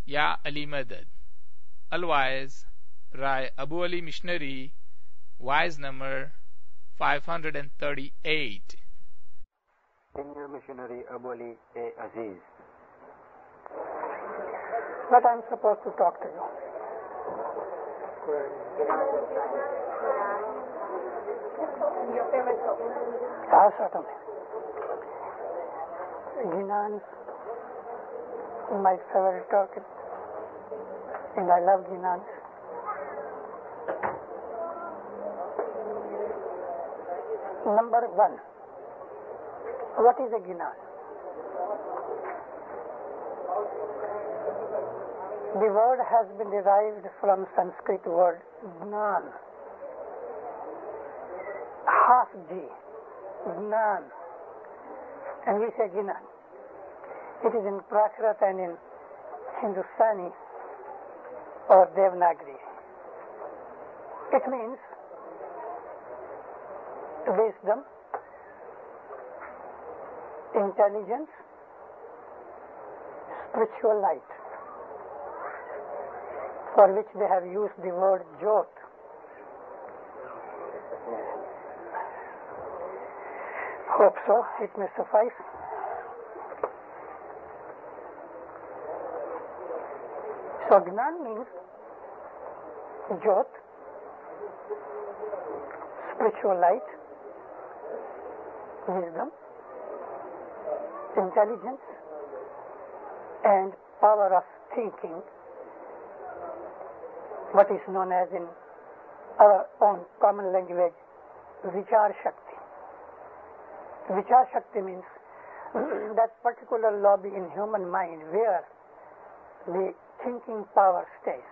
Ya Ali Madad. Alwise, Rai Abu Ali Missionary, wise number 538. Senior Missionary Abu Ali A. Aziz. But I'm supposed to talk to you. Certainly. Ginans, my favorite topic, and I love Ginans. Number one, what is a Ginan? The word has been derived from Sanskrit word Gnan, half G, Gnan, and we say Ginan. It is in Prakrit and in Hindustani or Devanagari. It means wisdom, intelligence, spiritual light, for which they have used the word Jyot. Hope so, it may suffice. So Gnan means Jyot, spiritual light, wisdom, intelligence, and power of thinking, what is known as in our own common language, Vichar Shakti. Vichar Shakti means that particular lobby in human mind where the thinking power stays.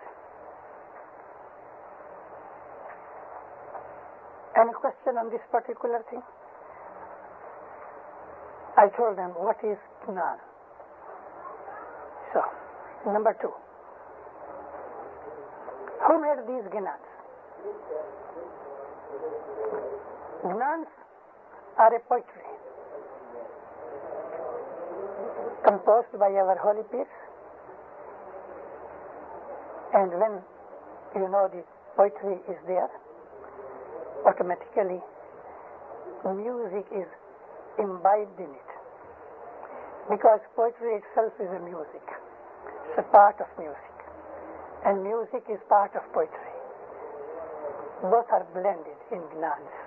Any question on this particular thing? I told them, what is Gnan? So, number two. Who made these Gnans? Gnans are a poetry composed by our holy peers, and when you know the poetry is there, automatically music is imbibed in it, because poetry itself is a music. It's a part of music, and music is part of poetry. Both are blended in Gnans.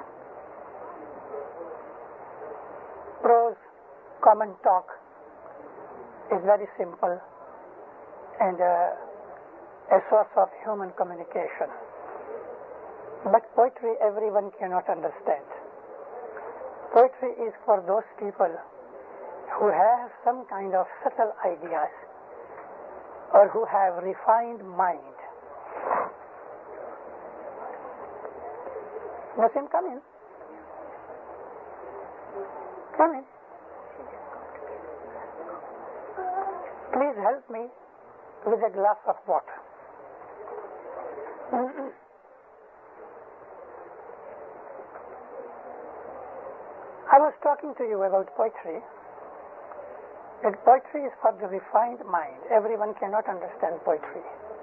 Prose, common talk, is very simple and a source of human communication. But poetry everyone cannot understand. Poetry is for those people who have some kind of subtle ideas or who have refined mind. Nasim, come in. Come in. Please help me with a glass of water. I was talking to you about poetry. That poetry is for the refined mind. Everyone cannot understand poetry.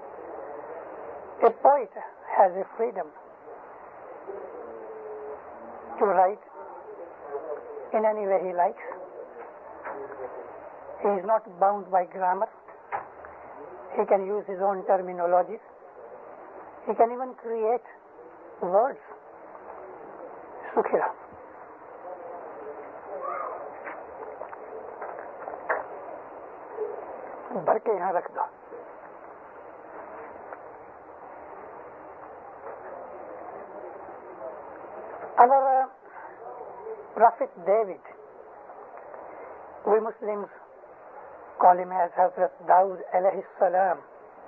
A poet has a freedom to write in any way he likes. He is not bound by grammar. He can use his own terminology. He can even create words. Sukhira. भर के यहाँ रख दो. Our Prophet David, we Muslims call him as Hazrat Dawood alayhi salam.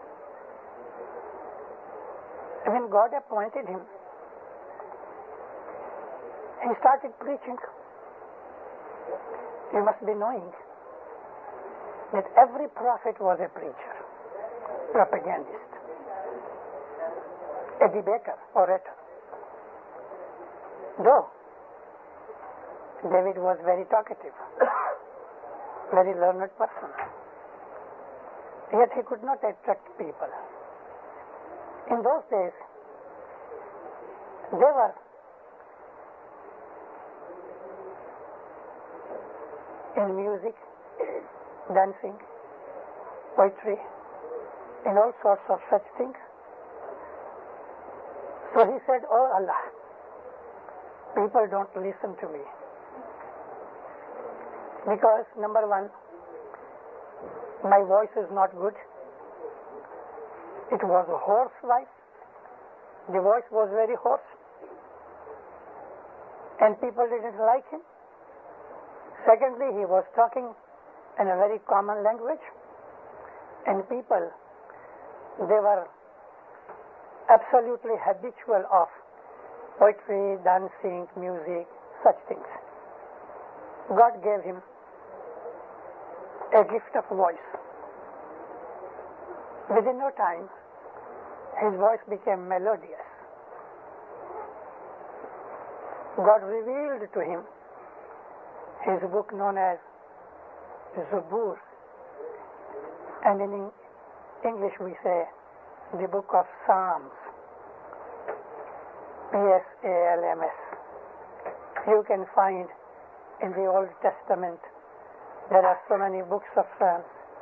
When God appointed him, he started preaching. You must be knowing that every prophet was a preacher, propagandist, a debater, orator. Though David was very talkative, very learned person. yet he could not attract people. In those days, they were in music, dancing, poetry, in all sorts of such things. So he said, "Oh Allah, people don't listen to me. Because, number one, my voice is not good. It was a hoarse voice. The voice was very hoarse. And people didn't like him. Secondly, he was talking in a very common language. And people, they were absolutely habitual of poetry, dancing, music, such things. God gave him a gift of voice. Within no time, his voice became melodious. God revealed to him his book known as Zabur, and in English we say the book of Psalms, Psalms. You can find in the Old Testament there are so many books of Psalms.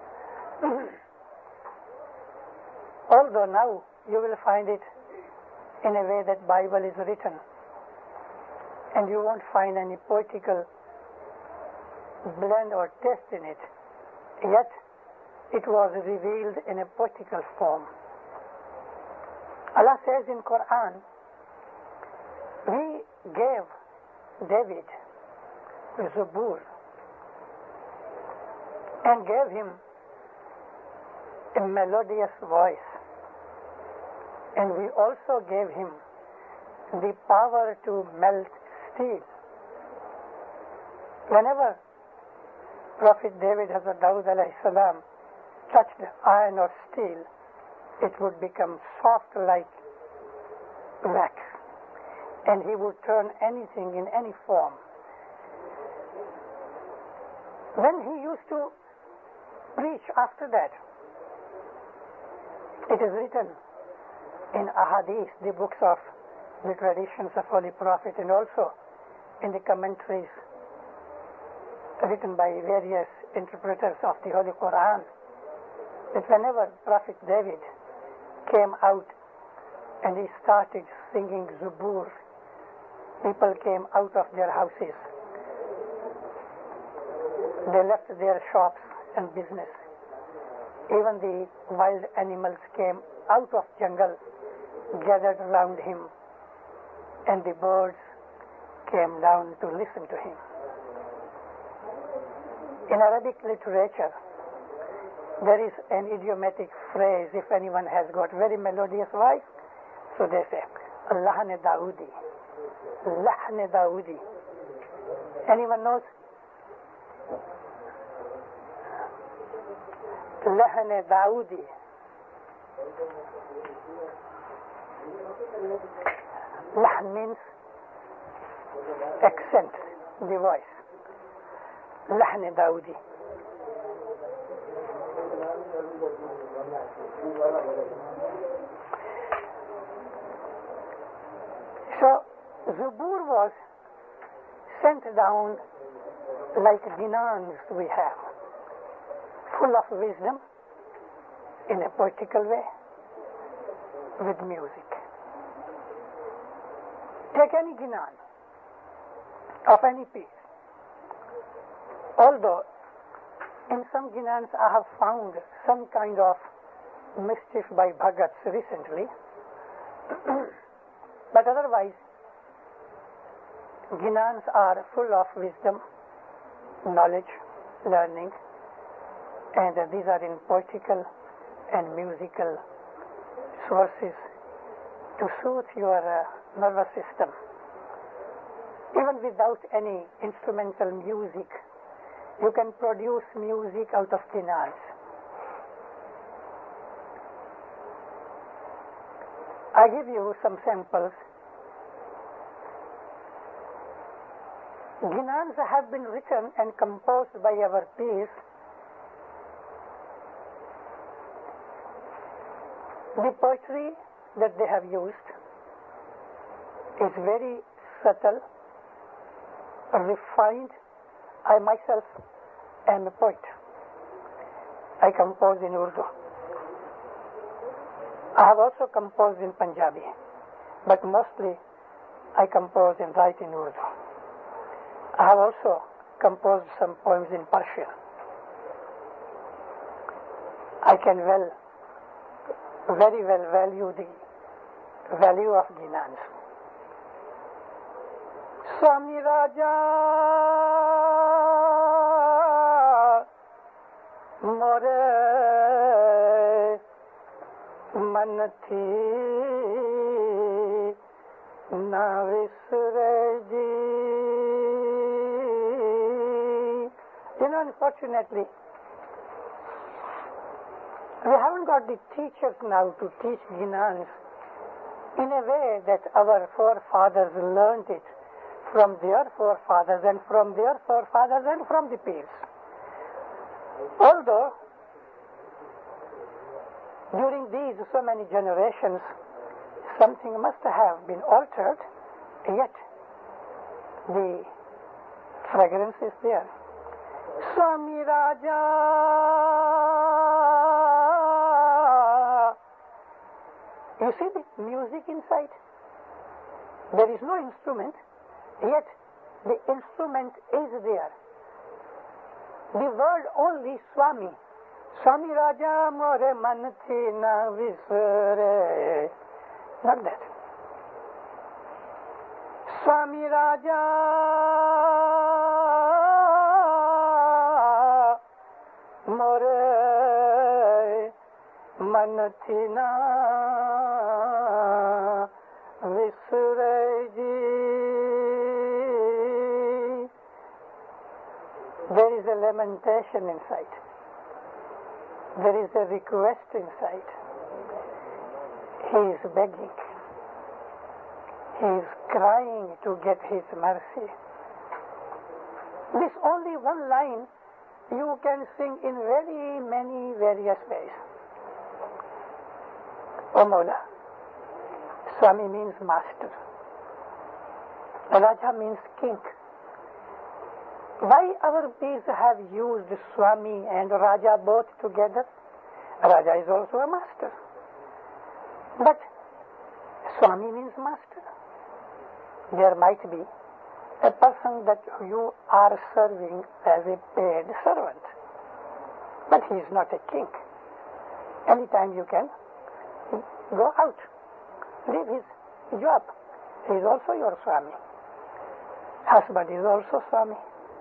Although now you will find it in a way that Bible is written, and you won't find any poetical blend or taste in it, yet it was revealed in a poetical form. Allah says in Quran, we gave David Zabur and gave him a melodious voice, and we also gave him the power to melt steel. Whenever Prophet David, Hazrat Dawood alayhi salam, touched iron or steel, it would become soft like wax, and he would turn anything in any form. When he used to preach after that, it is written in Ahadith, the books of the traditions of Holy Prophet, and also in the commentaries written by various interpreters of the Holy Quran, that whenever Prophet David came out and he started singing Zabur, people came out of their houses. They left their shops and business. Even the wild animals came out of jungle, gathered around him, and the birds came down to listen to him. In Arabic literature, there is an idiomatic phrase, if anyone has got very melodious voice, so they say, Lahn Dawoodi. Lahn Dawoodi. Anyone knows? Lahn Dawoodi. Lahn means accent, the voice. Lahn Dawoodi. So Zabur was sent down like dinars we have, full of wisdom in a poetical way with music. Take any dinar of any piece. Although in some ginans I have found some kind of mischief by Bhagats recently, but otherwise ginans are full of wisdom, knowledge, learning, and these are in poetical and musical sources to soothe your nervous system. Even without any instrumental music, you can produce music out of ginans. I give you some samples. Ginans have been written and composed by our peers The poetry that they have used is very subtle, refined. I myself am a poet. I compose in Urdu. I have also composed in Punjabi, but mostly I compose and write in Urdu. I have also composed some poems in Persian. I can very well value the value of Ginans. Swami Raja More Man thi na visre ji. Unfortunately, we haven't got the teachers now to teach Ginans in a way that our forefathers learned it from their forefathers and from their forefathers and from the peers. Although during these so many generations something must have been altered, yet the fragrance is there. Swami Raja, you see the music inside? There is no instrument, yet the instrument is there. The word only Swami. Swami Raja more man thi na visre. Not that. Swami Raja more man thi na visre ji. There is a lamentation inside. There is a request inside. He is begging. He is crying to get his mercy. This only one line you can sing in very many various ways. O Mawla, Swami means master. Raja means king. Why our peers have used Swami and Raja both together? Raja is also a master. But Swami means master. There might be a person that you are serving as a paid servant, but he is not a king. Anytime you can go out, leave his job. He is also your Swami. Husband is also Swami.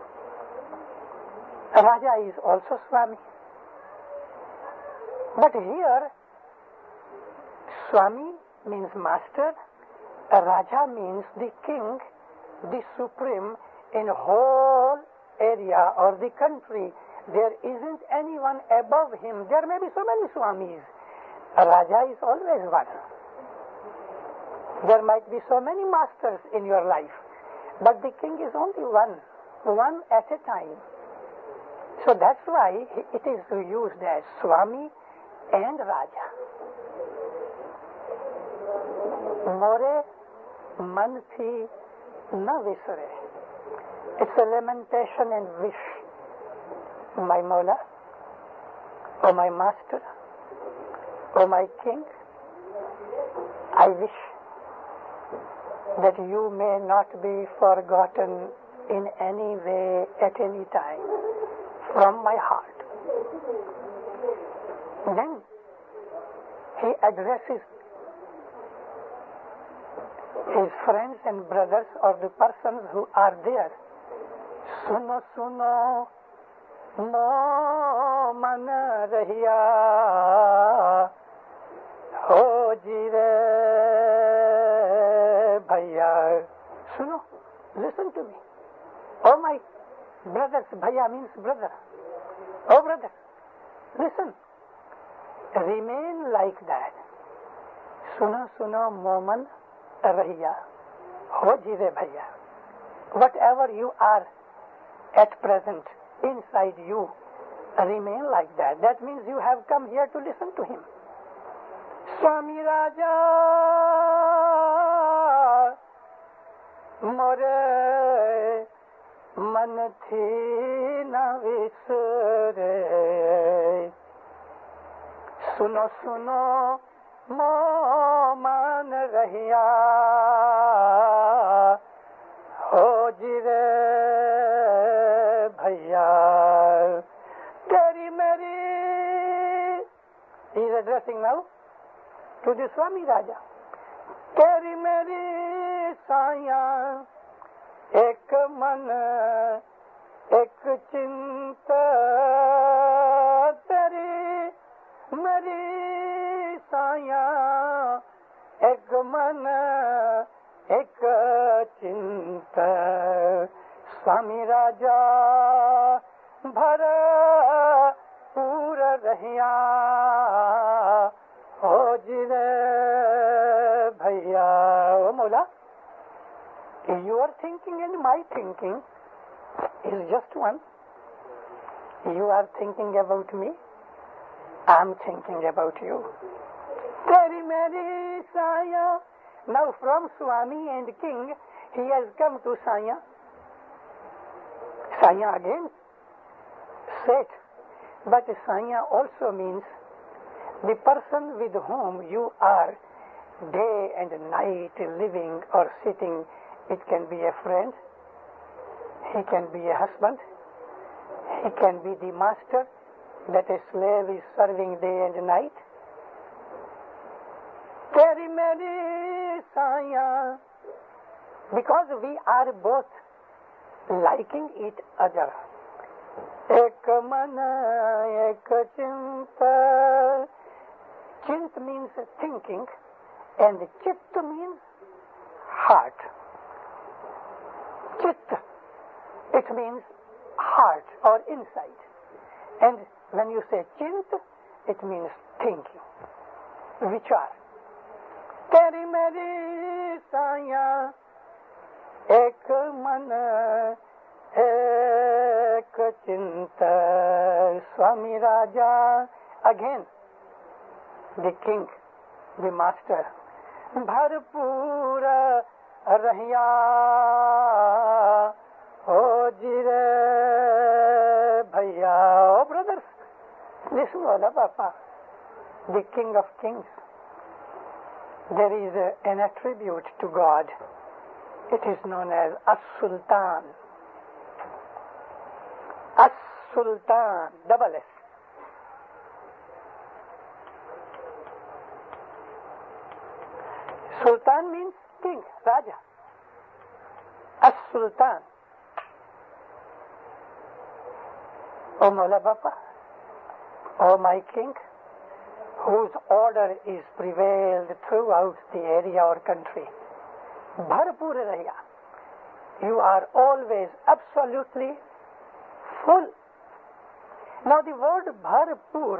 Raja is also Swami. But here, Swami means master, Raja means the king, the supreme in whole area or the country. There isn't anyone above him. There may be so many Swamis. Raja is always one. There might be so many masters in your life, but the king is only one at a time. So that's why it is used as Swami and Raja. More man thi na visre. It's a lamentation and wish. My Mawla, O my Master, O my King, I wish that you may not be forgotten in any way at any time from my heart. Then he addresses his friends and brothers or the persons who are there. Suno suno mo man rahiya ho jire bhaiya. Suno, listen to me. Oh my brothers, bhaiya means brother. Oh brother, listen. Remain like that. Suno suno mo man rahiya ho jire bhaiya. Whatever you are at present inside you, remain like that. That means you have come here to listen to him. Swami Raja More Man thi na visre Suno suno mo man rahiya ho jire bhaiya teri meri. He is addressing now to the Swami Raja. Teri meri saiyan ek man ek chinta teri meri saiyan ek man ek chinta. Swami Raja bhara pura rahiya ho jire bhaiya. O Mola, your thinking and my thinking is just one. You are thinking about me, I am thinking about you. Teri meri saya. Now from Swami and King, he has come to Saya. Saya again said, but Saya also means the person with whom you are day and night living or sitting. It can be a friend, he can be a husband, he can be the master that a slave is serving day and night. Teri meri saya, because we are both liking each other. Ek man ek chinta. Chint means thinking and chit means heart. Chit, it means heart or insight. And when you say chint, it means thinking. Vichar. Teri meri saya ek man ek chinta. Swami Raja again, the king, the master. Bharpura rahiya ho jire bhaiya. Oh brothers, listen to Papa, the King of Kings. There is an attribute to God. It is known as As-Sultan. As-Sultan, double S. Sultan means king, Raja. As-Sultan. O Mawla Bapa, O my king, whose order is prevailed throughout the area or country. Bharpur rahiya. You are always absolutely full. Now the word Bharpur,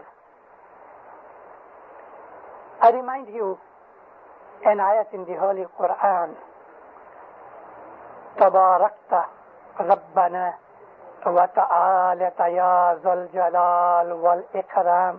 I remind you an ayat in the Holy Quran. Tabarakta Rabbana wa ta'alata ya zal jalal wal ikram.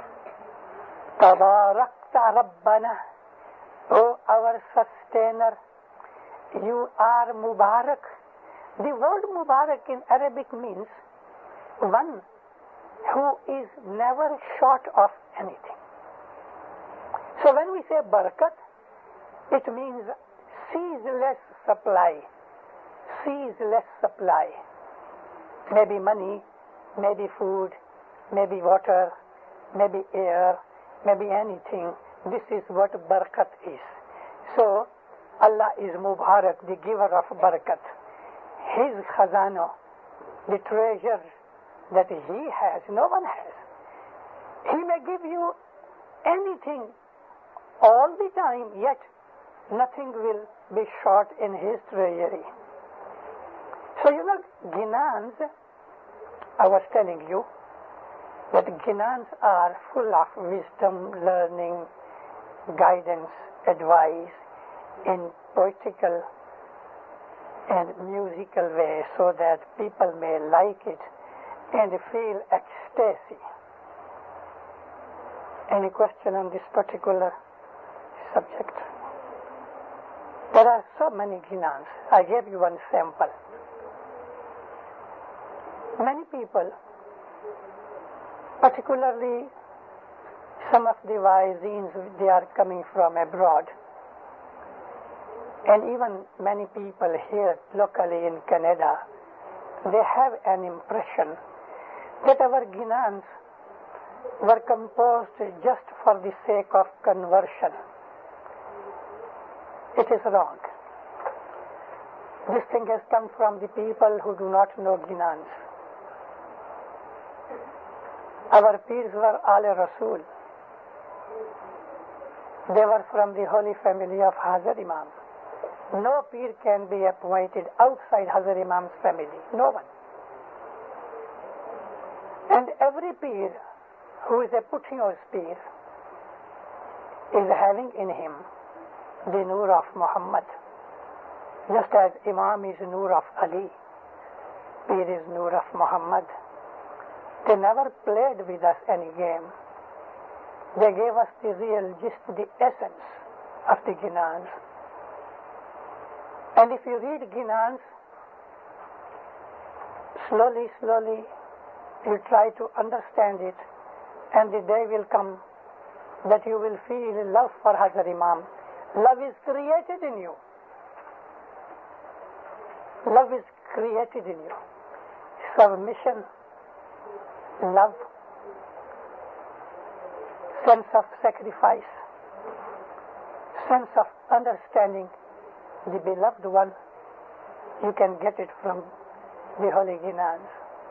Tabarakta Rabbana, O our sustainer, you are Mubarak. The word Mubarak in Arabic means one who is never short of anything. So when we say Barakat, it means ceaseless supply. Ceaseless supply. Maybe money, maybe food, maybe water, maybe air, maybe anything. This is what Barakat is. So Allah is Mubarak, the giver of Barakat. His khazana, the treasure that He has, no one has. He may give you anything all the time, yet nothing will be short in His treasury. So Ginans, I was telling you that Ginans are full of wisdom, learning, guidance, advice in poetical and musical way so that people may like it and feel ecstasy. Any question on this particular subject? There are so many ginans. I gave you one sample. Many people, particularly some of the Waizeens, they are coming from abroad. And even many people here locally in Canada, they have an impression that our ginans were composed just for the sake of conversion. It is wrong. This thing has come from the people who do not know ginans. Our peers were Al Rasul. They were from the holy family of Hazar Imam. No peer can be appointed outside Hazar Imam's family. No one. And every peer who is a Puthios peer is having in him the Nur of Muhammad. Just as Imam is Nur of Ali, Peer is Nur of Muhammad. They never played with us any game. They gave us the real gist, the essence of the Ginans. And if you read Ginans, slowly, you try to understand it, and the day will come that you will feel love for Hazar Imam. Love is created in you. Love is created in you. Submission, love, sense of sacrifice, sense of understanding the beloved one. You can get it from the holy Ginans.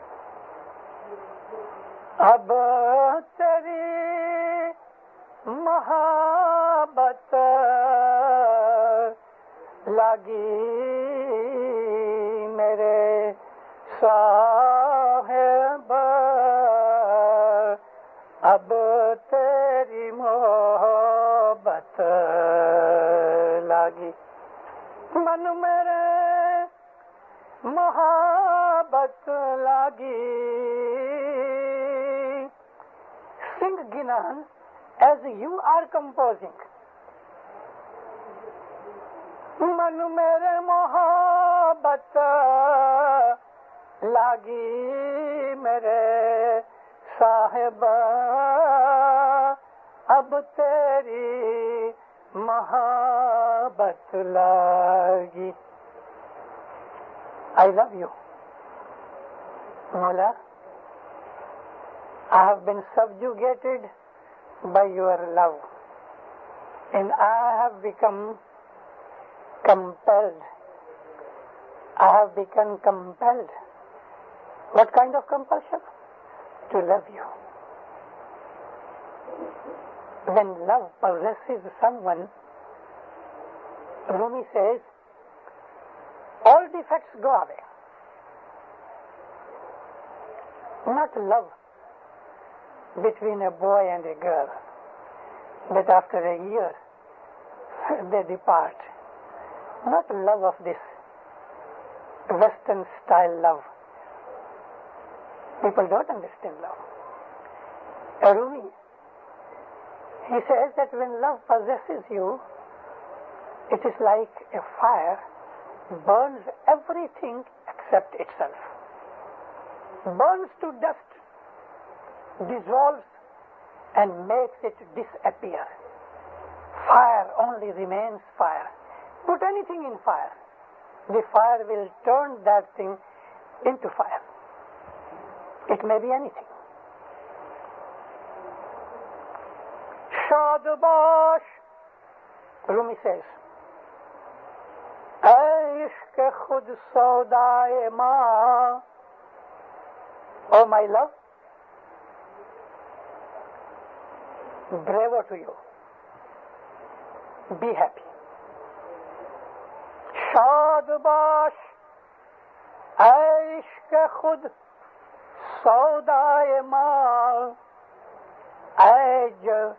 Ab teri mohabbat lagi mere sahib, ab teri mohabbat lagi man mere mohabbat lagi. Sing Ginan as you are composing. Man mere mohabbat lagi mere sahib, ab teri mohabbat lagi. I love you, Mawla. I have been subjugated by your love, and I have become compelled. I have become compelled. What kind of compulsion? To love you. When love possesses someone, Rumi says, all defects go away. Not love between a boy and a girl, but after a year they depart. Not love of this Western style love. People don't understand love. Rumi, he says that when love possesses you, it is like a fire burns everything except itself. Burns to dust, dissolves and makes it disappear. Fire only remains fire. Put anything in fire, the fire will turn that thing into fire. It may be anything. Shad bash, Rumi says, Ay ishq khud saudaye ma, oh my love, bravo to you. Be happy. Shad bash, ay ishq khud saudaye ma, ay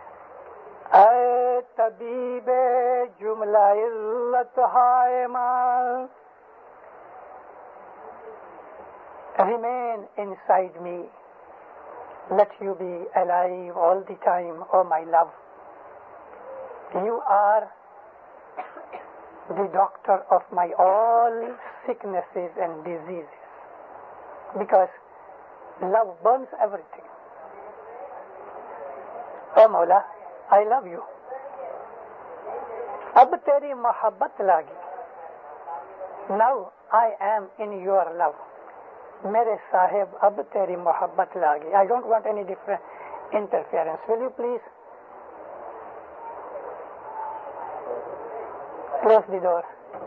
tabibe jumla illat hai ma. Remain inside me let you be alive all the time, oh my love. You are the doctor of my all sicknesses and diseases, because love burns everything. Oh Mawla, I love you. Ab teri mohabbat lagi. Now I am in your love. Mere sahib, ab teri mohabbat lagi. I don't want any different interference. Will you please close the door?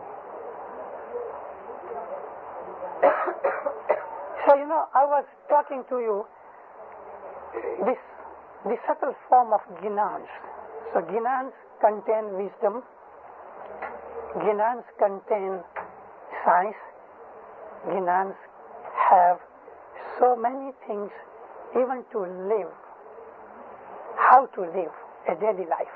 So I was talking to you the subtle form of ginans. So ginans contain wisdom, ginans contain science, ginans have so many things even to live, how to live a daily life.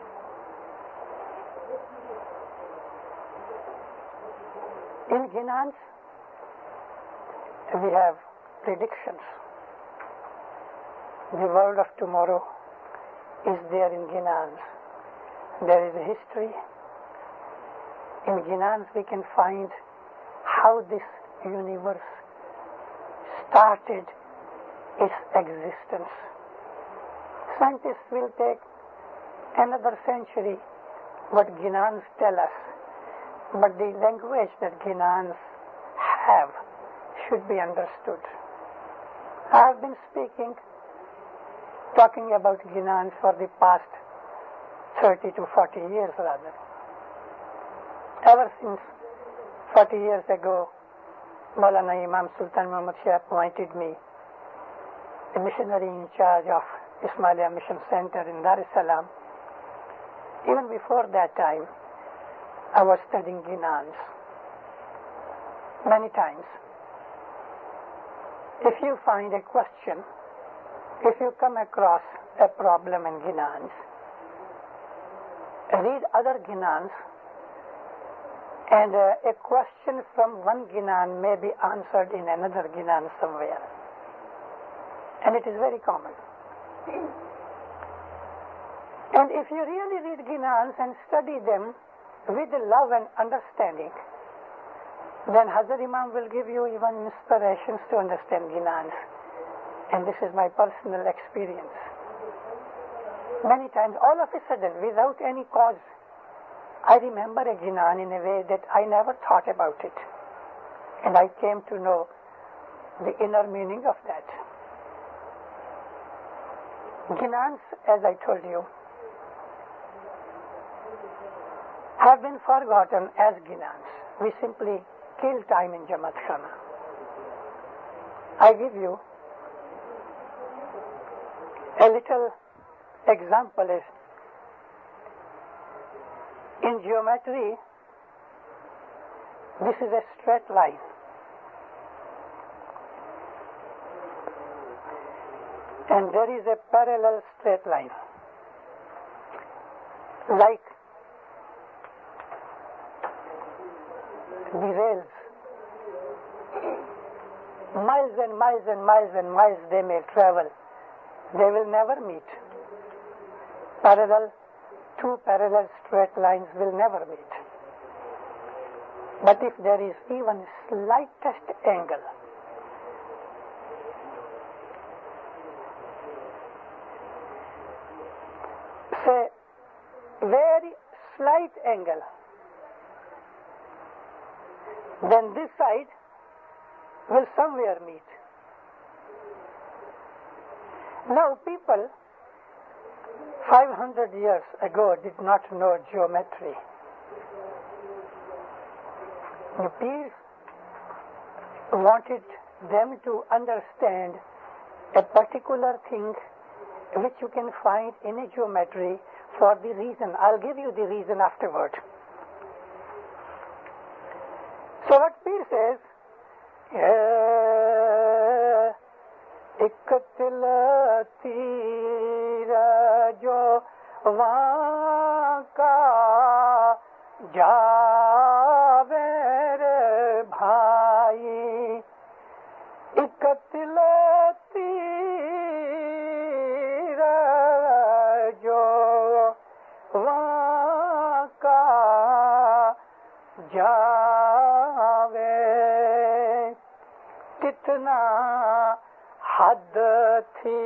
In ginans, we have predictions. The world of tomorrow is there in ginans. There is a history. In ginans we can find how this universe started its existence. Scientists will take another century what ginans tell us, but the language that ginans have should be understood. I have been talking about ginans for the past 30 to 40 years rather. Ever since 40 years ago, Maulana Imam Sultan Muhammad Shah appointed me a missionary in charge of Ismailia Mission Center in Dar es Salaam. Even before that time, I was studying ginans many times. If you find a question, if you come across a problem in ginans, read other ginans, and a question from one ginan may be answered in another ginan somewhere. And it is very common. And if you really read ginans and study them with love and understanding, then Hazrat Imam will give you even inspirations to understand ginans. And this is my personal experience. Many times, all of a sudden, without any cause, I remember a ginan in a way that I never thought about it. And I came to know the inner meaning of that. Ginans, as I told you, have been forgotten as ginans. We simply kill time in Jamaat Khana. I give you a little example. Is in geometry, this is a straight line. And there is a parallel straight line. Like the rails, miles and miles and miles and miles they may travel. They will never meet. Two parallel straight lines will never meet. But if there is even slightest angle, say very slight angle, then this side will somewhere meet. Now people 500 years ago did not know geometry. The peers wanted them to understand a particular thing which you can find in a geometry for the reason. I'll give you the reason afterward. So what Peer says, एक तिल तीर जो वहाँ का जावे रे भाई, एक तिल तीर जावे कितना हद थी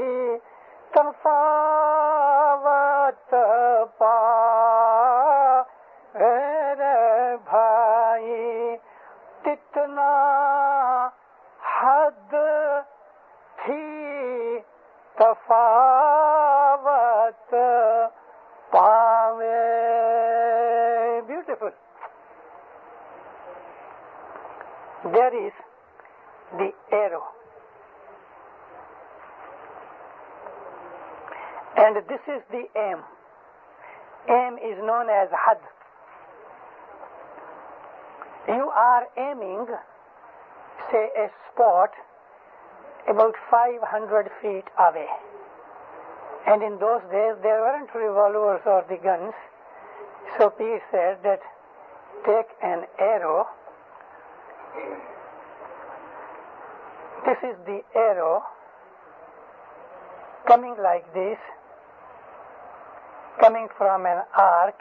तफावत पावे भाई कितना हद थी तफावत पावे. Beautiful. There is the arrow, and this is the aim. Aim is known as had. You are aiming, say, a spot about 500 feet away. And in those days there weren't revolvers or the guns. So Pir said that take an arrow. This is the arrow coming like this, coming from an arc.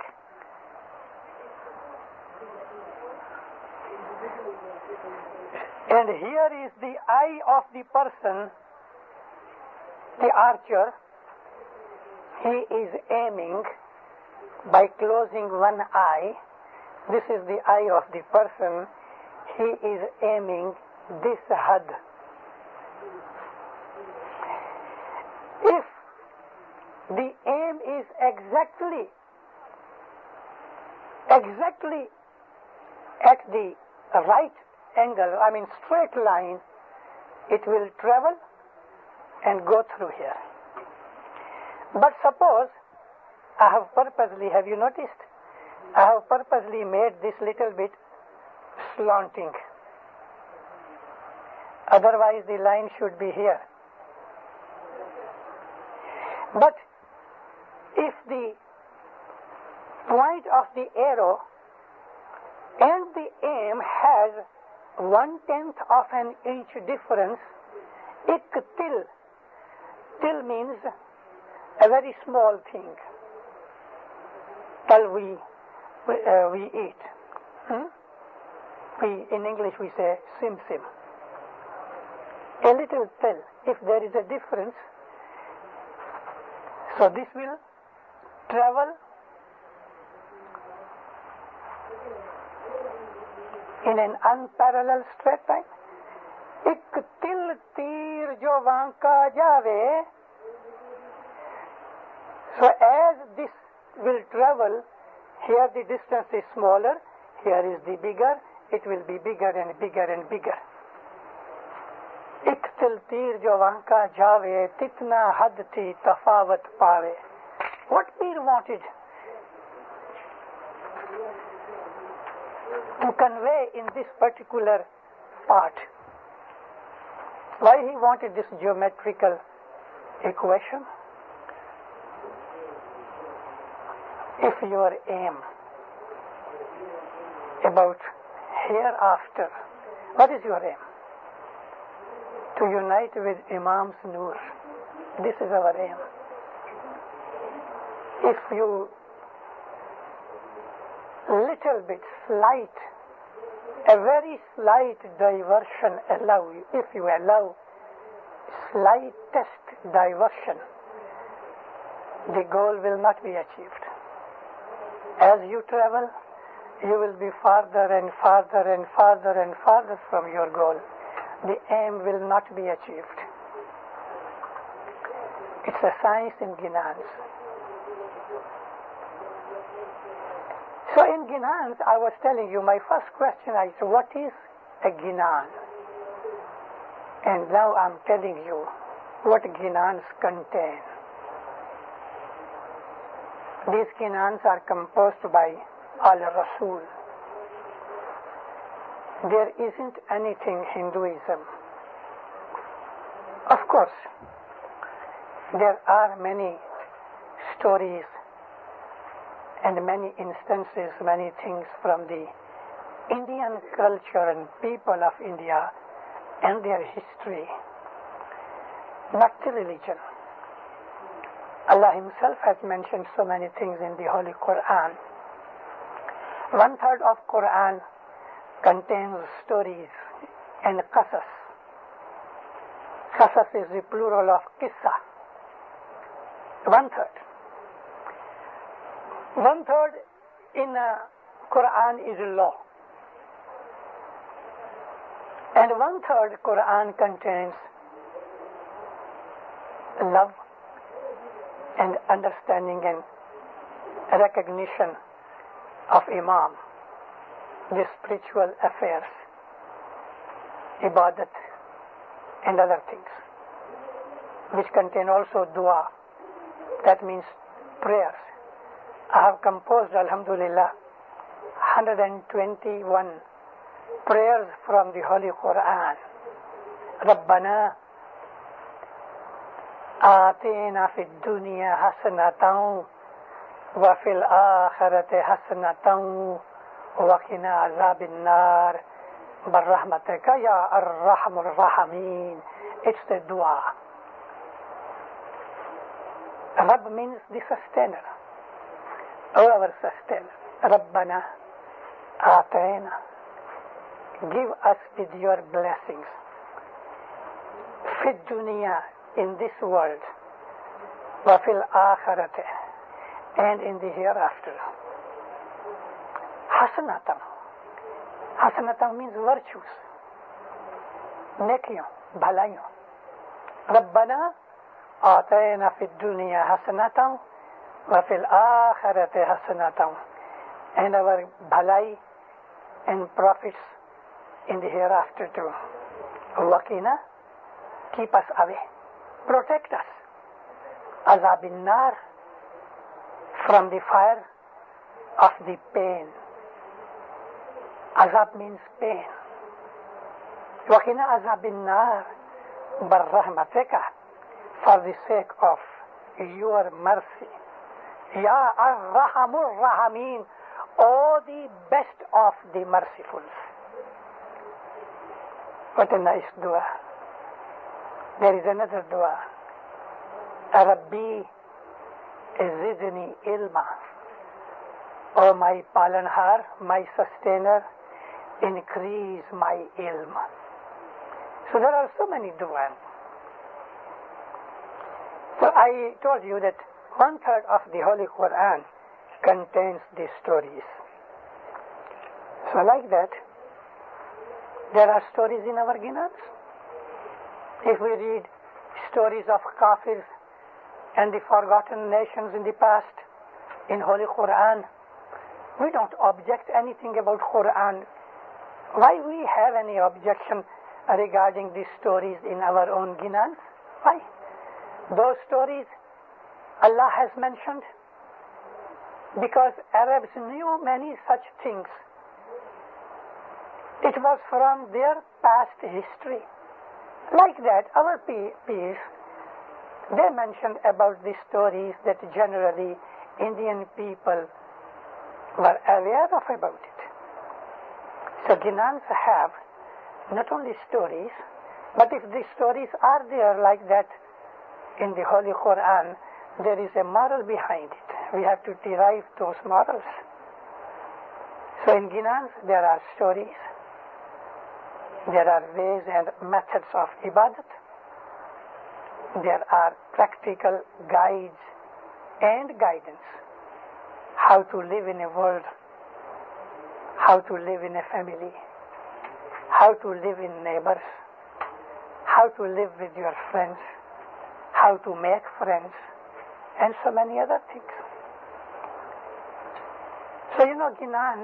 And here is the eye of the person, the archer. He is aiming by closing one eye. This is the eye of the person. He is aiming this had. If the aim is exactly at the right angle, I mean straight line, it will travel and go through here. But suppose I have purposely, have you noticed? I have purposely made this little bit slanting. Otherwise the line should be here. But if the point of the arrow and the aim has 1/10 of an inch difference, till means a very small thing. Till we eat. In English we say sim. A little till, if there is a difference, so this will travel in an unparalleled straight line. एक तिल तीर जो वांका जावे. So as this will travel, here the distance is smaller, here is the bigger, it will be bigger and bigger and bigger. एक तिल तीर जो वांका जावे, तितना हद थी तफावत पावे. What Pir wanted to convey in this particular part? Why he wanted this geometrical equation? If your aim about hereafter, what is your aim? To unite with Imam's Noor. This is our aim. If you little bit slight, a very slight diversion allow you, if you allow slightest diversion, the goal will not be achieved. As you travel, you will be farther and farther and farther and farther from your goal. The aim will not be achieved. It's a science in Ginans. So in Ginans, I was telling you, my first question is, what is a Ginan? And now I'm telling you what Ginans contain. These Ginans are composed by Al-Rasul. There isn't anything Hinduism. Of course, there are many stories and many instances, many things from the Indian culture and people of India and their history, not the religion. Allah Himself has mentioned so many things in the Holy Quran. 1/3 of Quran contains stories and qasas. Qasas is the plural of qissa. 1/3. 1/3 in Quran is law. And 1/3 Quran contains love and understanding and recognition of Imam, the spiritual affairs, ibadat, and other things, which contain also dua. That means prayers. I have composed, alhamdulillah, 121 prayers from the Holy Quran. Rabbana آتنا في الدنيا حسنة وفي الآخرة حسنة وقنا عذاب النار برحمتك يا أرحم الراحمين. It's the dua. Rabb means the sustainer, our sustainer. Rabbana آتنا, give us with your blessings. في الدنيا, in this world, وفي الآخرة, and in the hereafter. Hasanatam. Hasanatam means virtues. Nekiyon, bhalayon. Rabbana آتينا في الدنيا حسنة وفي الآخرة حسنة. And our bhalai and profits in the hereafter too. Wakina, keep us away. Protect us. Azabin nar, from the fire of the pain. Azab means pain. Wakina azabin nar barrahmateka, for the sake of your mercy. Ya ar-rahamur rahamin, O the best of the merciful. What a nice dua. There is another dua. Rabbi zidni ilma. O my palanhar, my sustainer, increase my ilm. So there are so many du'as. So I told you that 1/3 of the Holy Quran contains these stories. So like that, there are stories in our Ginans. If we read stories of Kafirs and the forgotten nations in the past in Holy Quran, we don't object anything about Quran. Why we have any objection regarding these stories in our own Ginans? Why? Those stories Allah has mentioned because Arabs knew many such things. It was from their past history. Like that, our peers, they mentioned about the stories that generally Indian people were aware of about it. So Ginans have not only stories, but if the stories are there like that in the Holy Quran, there is a moral behind it. We have to derive those morals. So in Ginans there are stories, there are ways and methods of ibadat, there are practical guides and guidance, how to live in a world, how to live in a family, how to live in neighbors, how to live with your friends, how to make friends, and so many other things. So Ginans,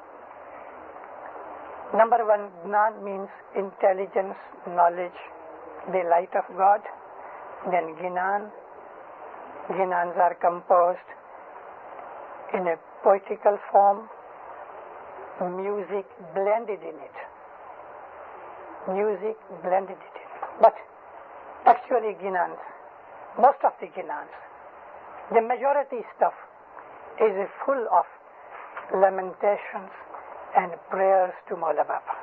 number one, Gnan means intelligence, knowledge, the light of God. Then Ginans are composed in a poetical form, music blended in it. Music blended in it. But actually Ginans, most of the Ginans, the majority stuff is full of lamentations and prayers to Mawla Baba.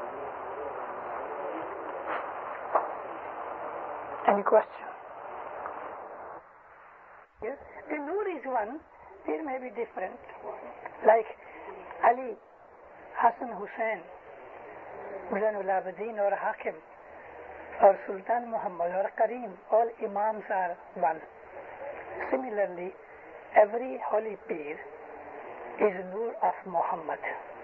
Any question? Here, the Nur is one, there may be different. Like Ali, Hassan Hussain, Zainul Abidin or Hakim, or Sultan Muhammad or Karim, all Imams are one. Similarly, every holy Peer is Nur of Muhammad.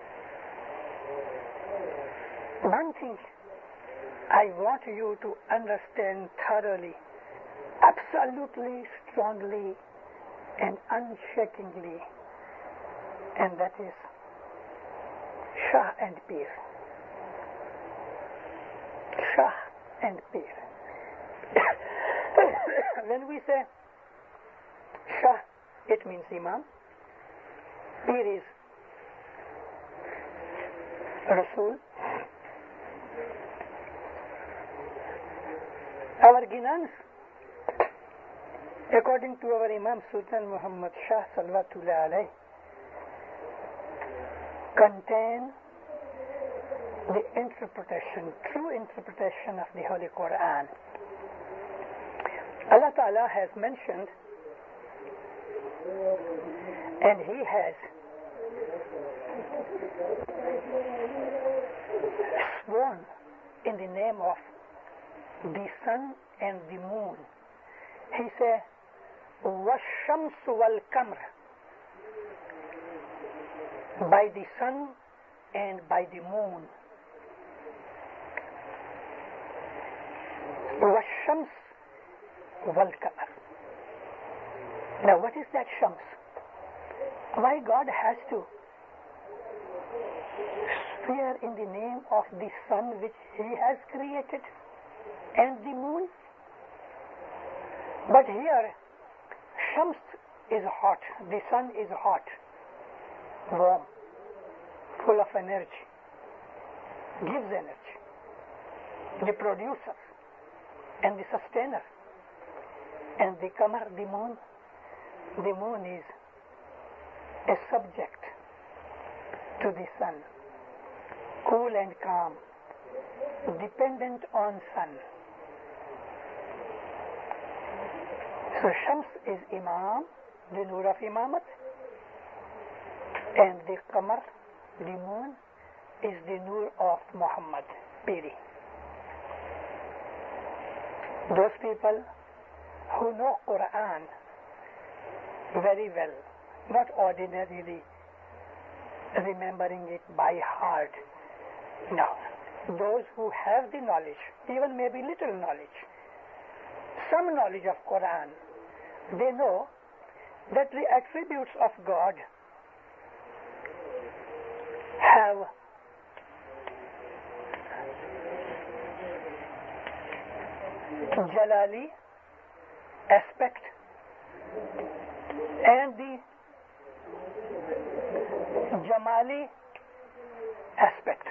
One thing I want you to understand thoroughly, absolutely, strongly, and unshakingly, and that is Shah and Peer. Shah and Peer. When we say Shah, it means Imam. Peer is Rasul. Our Ginans, according to our Imam Sultan Muhammad Shah Salawatullah alayhi, contain the interpretation, true interpretation of the Holy Quran. Allah Ta'ala has mentioned, and He has sworn in the name of the sun and the moon. He said, وَالشَّمْسُ وَالْقَمْرِ, by the sun and by the moon. وَالشَّمْسُ وَالْقَمَرِ. Now what is that Shams? Why God has to swear in the name of the sun which He has created and the moon? But here, Shams is hot, the sun is hot, warm, full of energy, gives energy, the producer and the sustainer. And the Qamar, the moon is a subject to the sun, cool and calm, dependent on sun. So Shams is Imam, the Nur of Imamat, and the Qamar, the moon, is the Nur of Muhammad, Piri. Those people who know Quran very well, not ordinarily remembering it by heart. No. Those who have the knowledge, even maybe little knowledge, some knowledge of Quran, they know that the attributes of God have Jalali aspect and the Jamali aspect.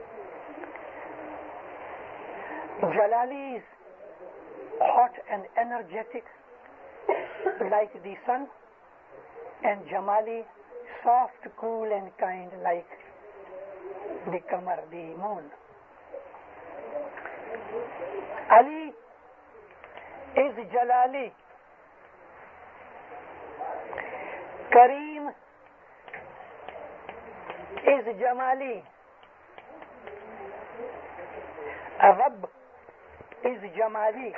Jalali is hot and energetic like the sun, and Jamali soft, cool and kind like the Qamar, the moon. Ali is Jalali. Kareem is Jamali. Rabb is Jamali.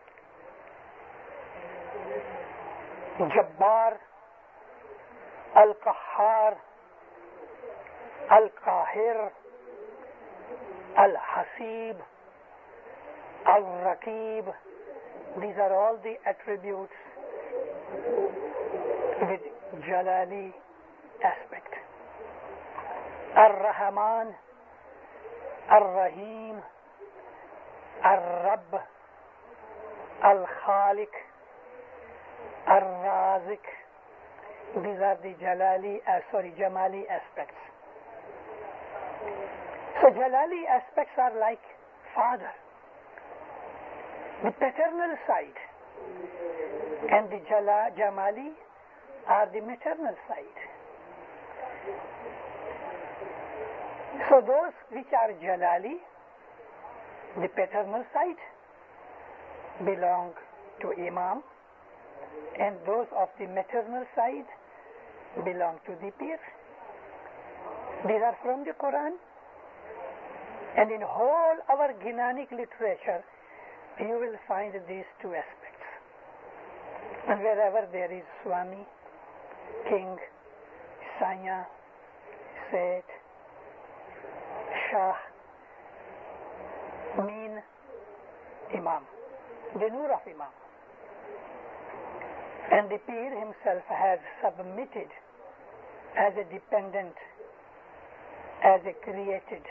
Jabbar, Al-Qahhar, Al-Qahir, Al-Hasib, Al-Raqib. These are all the attributes with Jalali aspect. Ar-Rahman, Ar-Rahim, Ar-Rabb, Al-Khaliq, Ar-Razik. These are the Jamali aspects. So Jalali aspects are like father, the paternal side, and the Jamali are the maternal side. So those which are Jalali, the paternal side, belong to Imam, and those of the maternal side belong to the pir. These are from the Quran, and in whole our Ghinanic literature you will find these two aspects. And wherever there is Swami, King, Sanya, Seth, Shah, mean Imam, the Nur of Imam. And the Pir himself has submitted as a dependent, as a created,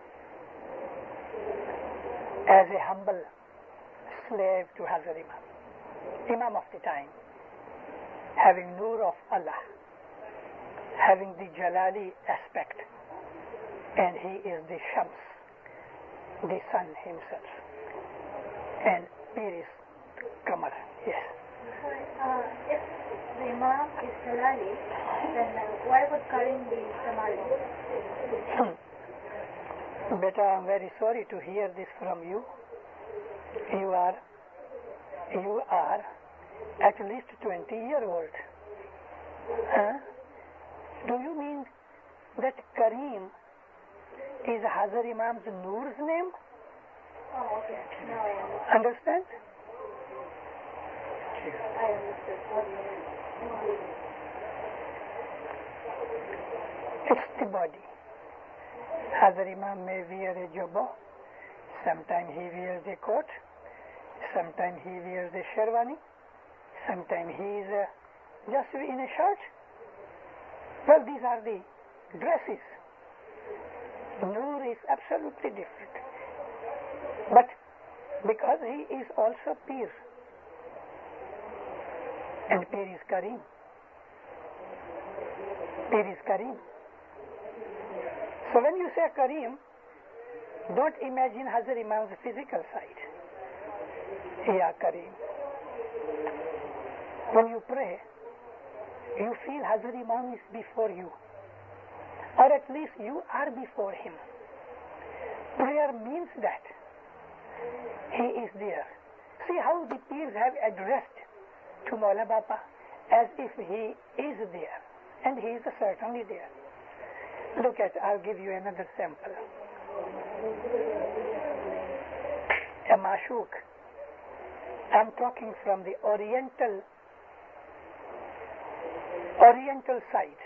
as a humble slave to Hazrat Imam, Imam of the time, having Nur of Allah, having the Jalali aspect, and he is the Shams, the sun himself. And Pir is Qamar, yes. If the Imam is Jalali, then why would Karim be Samali? Beta, I'm very sorry to hear this from you. You are at least 20-year-old. Huh? Do you mean that Karim is Hazrat Imam's Noor's name? Oh, okay. Now I Understand? I understood. It's the body. Hazrat Imam may wear a jubba, sometimes he wears a coat, sometimes he wears a sherwani, sometimes he is just in a shirt. Well, these are the dresses. Noor is absolutely different. But because he is also Pir, and Pir is Karim. Pir is Karim. So when you say Karim, don't imagine Hazrat Imam's physical side. Ya Karim. When you pray, you feel Hazrat Imam is before you, or at least you are before him. Prayer means that he is there. See how the Pirs have addressed to Maula Bapa as if he is there, and he is certainly there. Look at, I'll give you another sample. A Mashuk. I'm talking from the Oriental side.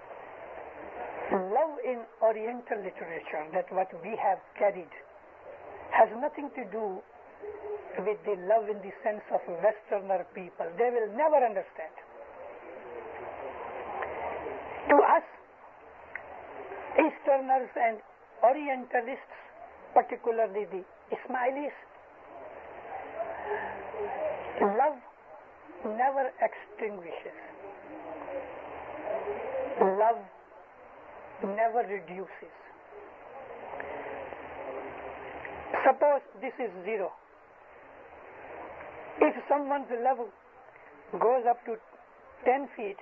Love in Oriental literature, that what we have carried, has nothing to do with the love in the sense of Westerner people. They will never understand. To us, Easterners and Orientalists, particularly the Ismailis, love never extinguishes. Love never reduces. Suppose this is 0. If someone's love goes up to 10 feet,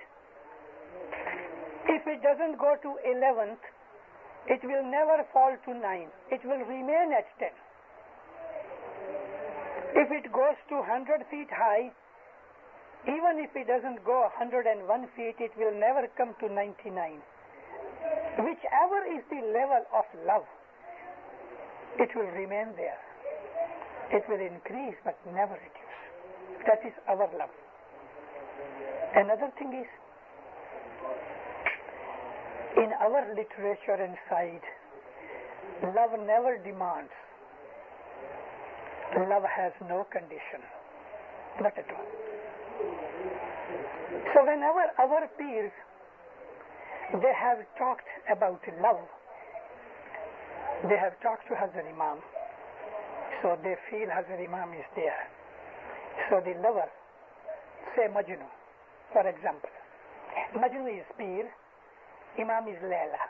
if it doesn't go to 11th, it will never fall to 9. It will remain at 10. If it goes to 100 feet high, even if it doesn't go 101 feet, it will never come to 99. Whichever is the level of love, it will remain there. It will increase but never reduce. That is our love. Another thing is, in our literature and side, love never demands. Love has no condition. Not at all. So whenever our peers, they have talked about love, they have talked to Hazrat Imam, so they feel Hazrat Imam is there. So the lover, say Majnu, for example. Majnu is Pir, Imam is Layla.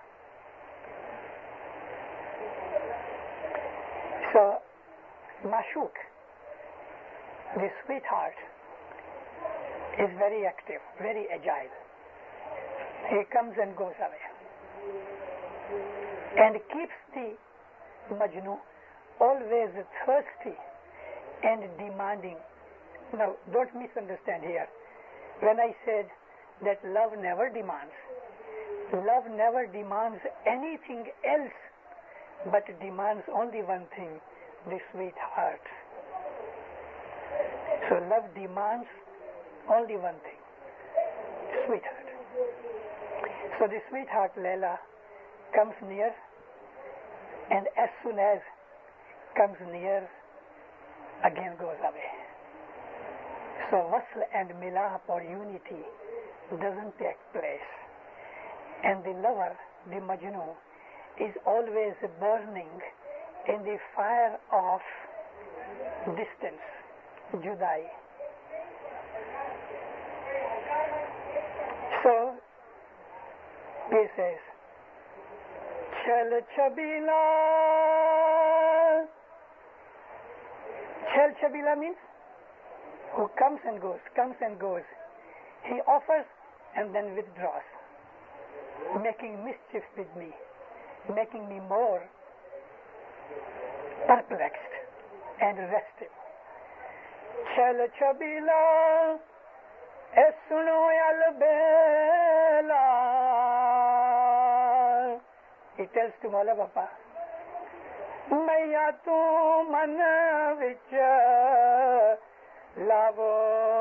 So Mashuk, the sweetheart, is very active, very agile. He comes and goes away and keeps the Majnu always thirsty and demanding. Now, don't misunderstand here. when I said that love never demands. Love never demands anything else, but demands only one thing, the sweetheart. So love demands only one thing, sweetheart. So the sweetheart Leila comes near, and as soon as comes near, again goes away. So wasl and milap or unity doesn't take place. And the lover, the Majnun, is always burning in the fire of distance, Judai. So he says, Chal Chabila. Chal Chabila means who comes and goes, comes and goes. He offers and then withdraws, making mischief with me, making me more perplexed and restive. Chal Chabila, Esuno Albela. He tells to Mola Bapa, Maya tu man vich lavo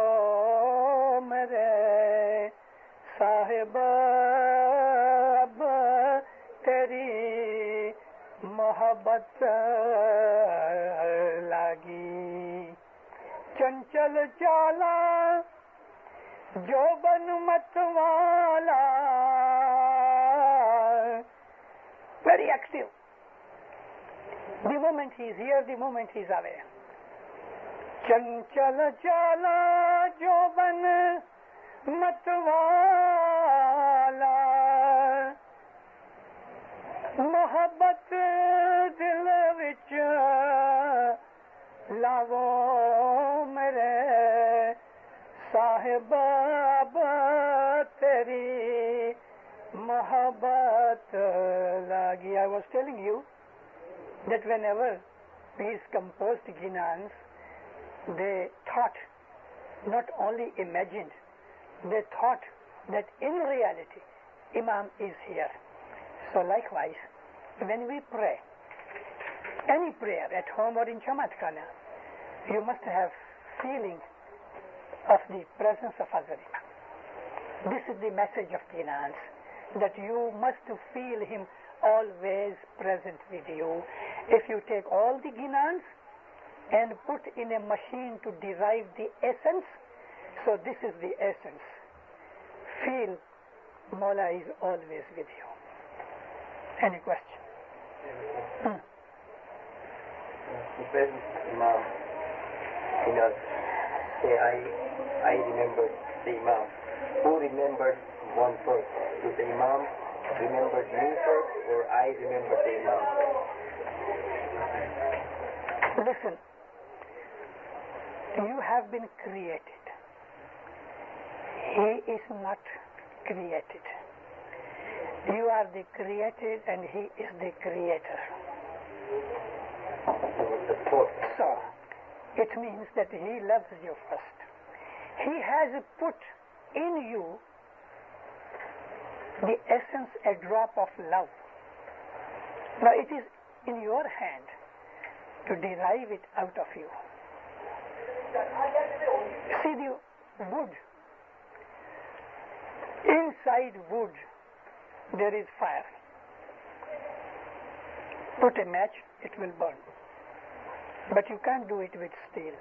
mere sahib ab teri mohabbat lagi chanchal chala joban matwala. Very active. The moment he is here, the moment he is away. Chanchal chala joban matwala mohabbat dil vich lavo mere sahib ab teri mohabbat lagi. I was telling you that whenever these composed ginans, they thought, not only imagined, they thought that in reality Imam is here. So likewise, when we pray, any prayer at home or in Chamatkana, you must have feeling of the presence of Hazrat Imam. This is the message of Ginans, that you must feel him always present with you. If you take all the Ginans and put in a machine to derive the essence, so this is the essence. Feel Mola is always with you. Any question? The presence of Imam, say I remembered the Imam. Who remembered one first? Did the Imam remembered me first, or I remembered the Imam? Listen, you have been created. He is not created. You are the created and he is the creator. So, it means that he loves you first. He has put in you the essence, a drop of love. Now it is in your hand to derive it out of you. See the wood. Inside wood there is fire. Put a match, it will burn. But you can't do it with steel.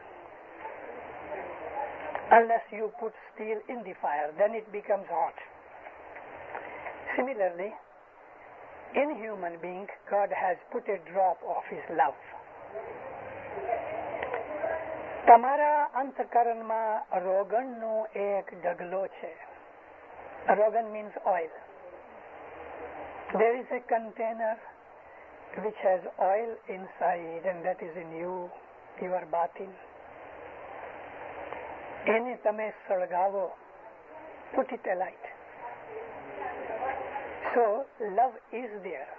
Unless you put steel in the fire, then it becomes hot. Similarly, in human being, God has put a drop of His love. તમારા અંતકરણમાં રોગણનો એક ઢગલો છે. Rogan means oil. There is a container which has oil inside, and that is in you, your batin. એને તમે સળગાવો, put it alight. So love is there,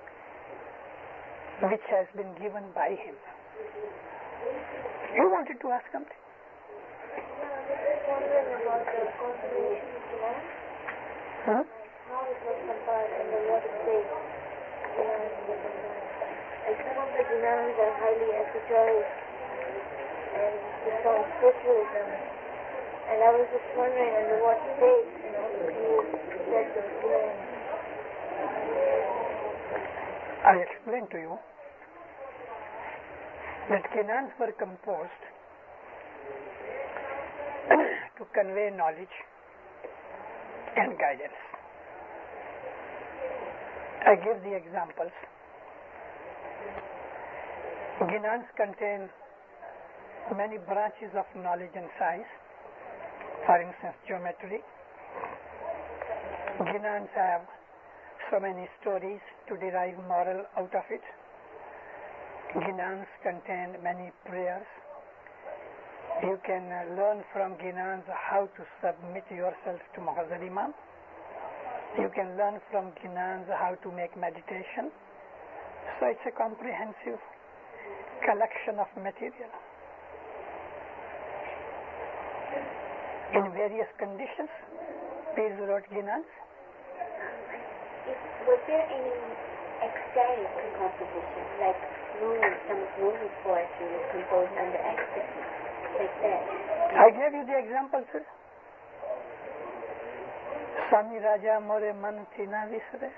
which has been given by Him. You wanted to ask something? wondering about the conservation of the land. Huh? How it was compared and what it says. Like some of the Ginans are highly esoteric and it's on spiritualism. And I was just wondering under what state, you said those Ginans. I explained to you that Ginans were composed to convey knowledge and guidance. I give the examples. Ginans contain many branches of knowledge and science. For instance, geometry. Ginans have so many stories to derive moral out of it. Ginans contain many prayers. You can learn from Ginans how to submit yourself to Muhazzam Imam. You can learn from Ginans how to make meditation. So it's a comprehensive collection of material. In various conditions, Peers wrote Ginans. Was there any ecstatic composition, like some of Rumi's poetry was composed under ecstasy, like that? I gave you the example, sir. Swami Raja More Man Tina Visre.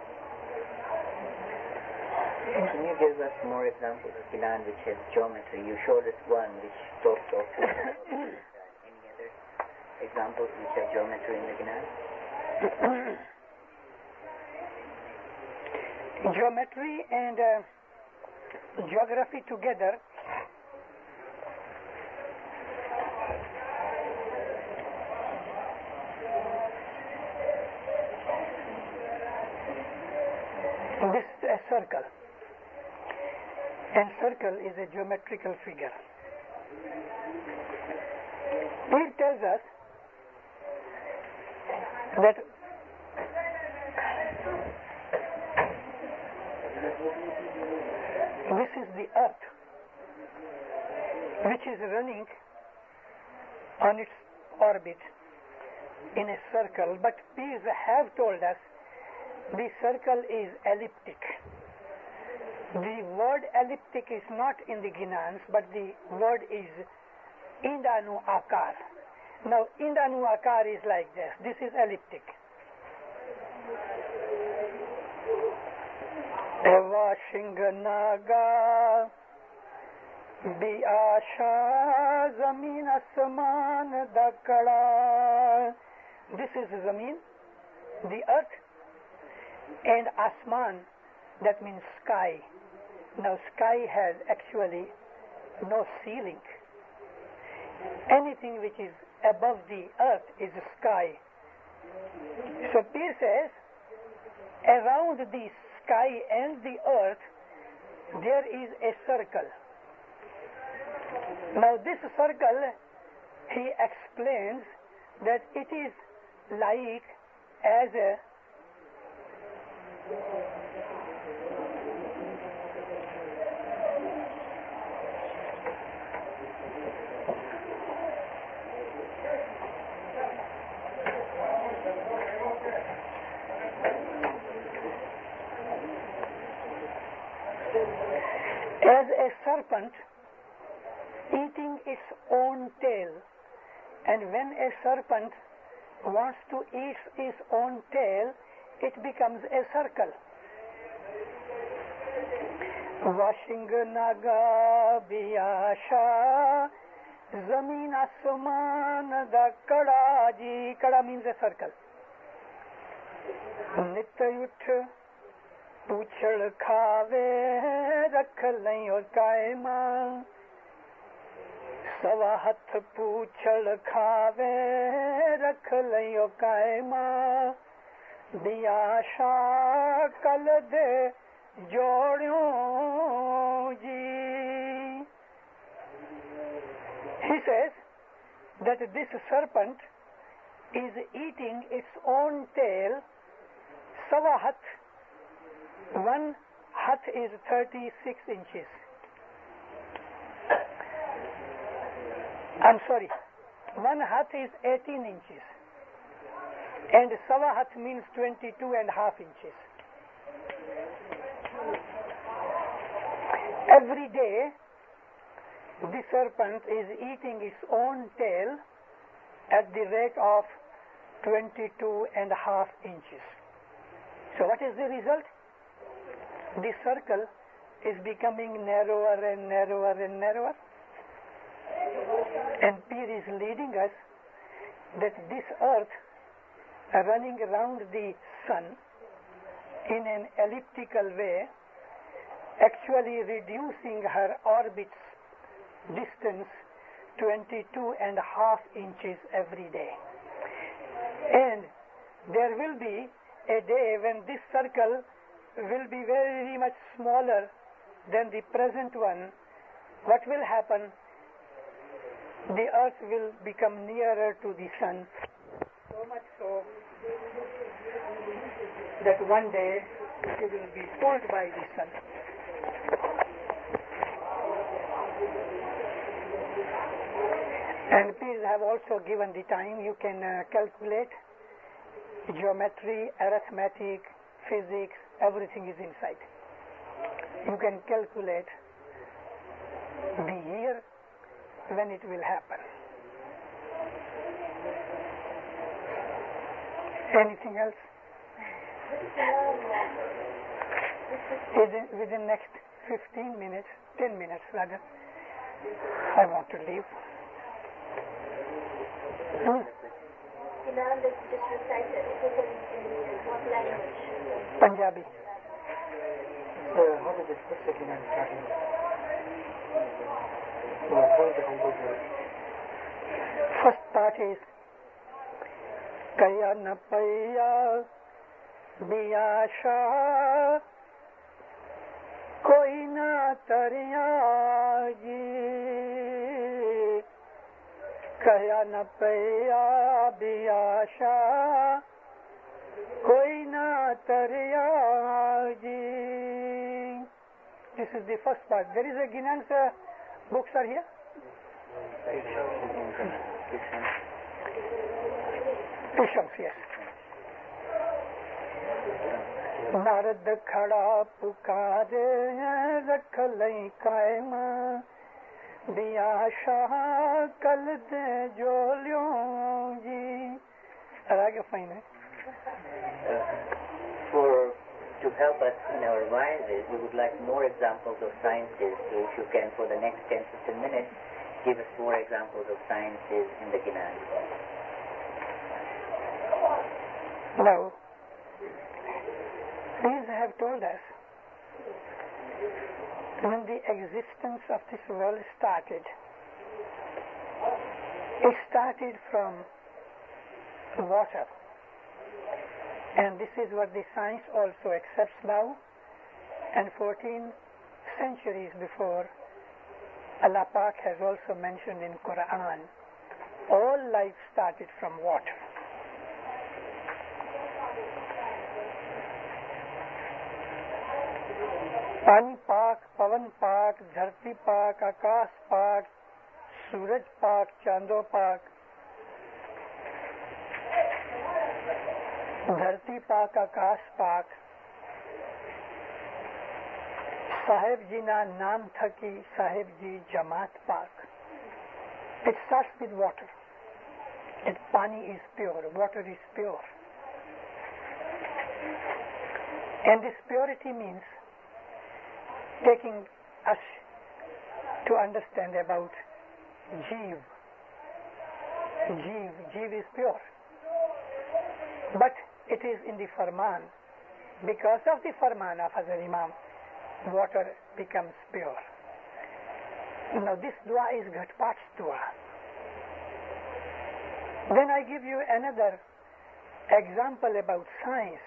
Can you give us more examples of Ginan which has geometry? You showed us one which talks of any other examples which have geometry in the Ginan? Geometry and geography together this is a circle, and circle is a geometrical figure. It tells us that this is the earth which is running on its orbit in a circle, but these have told us the circle is elliptic. The word elliptic is not in the Ginans, but the word is Indanu Akar. Now Indanu Akar is like this. This is elliptic. Vashinga Bi Asha Zameen Asman Dakada. This is Zameen, the earth, and Asman, that means sky. Now sky has actually no ceiling. Anything which is above the earth is sky. So Peer says, around the sky and the earth there is a circle. Now this circle, he explains that it is like as a serpent eating its own tail, and when a serpent wants to eat its own tail, it becomes a circle. Washing naga biyasha zameen asman da kada ji. Kada means a circle. Nityut पूछड़ खावे रख लई और कायमा सवा हथ पूछड़ खावे रख लई और कायमा दिया कल दे जोड़ियों जी. He says that this serpent is eating its own tail. Sawa hath. One hath is 36 inches. I'm sorry. 1 hath is 18 inches. And Sawa hath means 22.5 inches. Every day, the serpent is eating its own tail at the rate of 22.5 inches. So what is the result? The circle is becoming narrower and narrower and narrower. And Pir is leading us that this earth running around the sun in an elliptical way, actually reducing her orbit's distance 22.5 inches every day. And there will be a day when this circle will be very much smaller than the present one. What will happen? The earth will become nearer to the sun, so much so that one day it will be pulled by the sun. And please have also given the time. You can calculate geometry, arithmetic, physics, everything is inside. You can calculate the year when it will happen. Anything else? Within next 15 minutes, 10 minutes rather, I want to leave. Imam just recited in what language? Punjabi. How does it put it in starting? First part is Kaya na paya biyasha koi na tariya ji. Kaya na paya biyasha koi na tariya ji. This is the first part. There is a Ginan's books are here. Patience, yes. Narad खड़ा पुकारे रख लई कायम दिया शाह कल दे जोलियों जी. आगे fine है. To help us in our rises, we would like more examples of sciences. So if you can, for the next 10-15 minutes, give us more examples of sciences in the Ginan. Now, these have told us when the existence of this world started, it started from water. And this is what the science also accepts now. And 14 centuries before, Allah Pak has also mentioned in Quran, all life started from water. पानी पाक, पवन पाक, धरती पाक, आकाश पाक, सूरज पाक, चांदो पाक. धरती पाक, आकाश पाक. साहेब जी ना नाम था कि साहेब जी जमात पाक. It starts with water. And pani is pure, water is pure. And this purity means taking us to understand about Jeev. Jeev is pure. But it is in the Farman. Because of the Farman of Hazrat Imam, water becomes pure. Now this dua is Ghatpat's dua. Then I give you another example about science.